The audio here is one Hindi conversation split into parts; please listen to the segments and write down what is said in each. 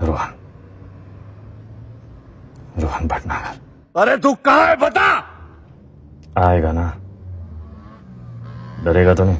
रोहन, रोहन भटनागर। अरे तू कहाँ है बता। आएगा ना, डरेगा तो नहीं।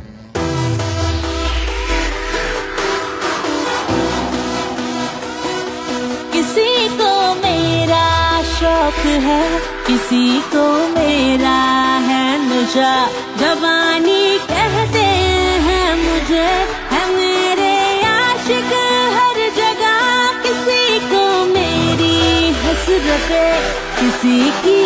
किसी को मेरा शौक है, किसी को मेरा है नशा, जवानी कहते हैं मुझे, है मेरे आशिक हर जगह। किसी को मेरी हसरतें, किसी की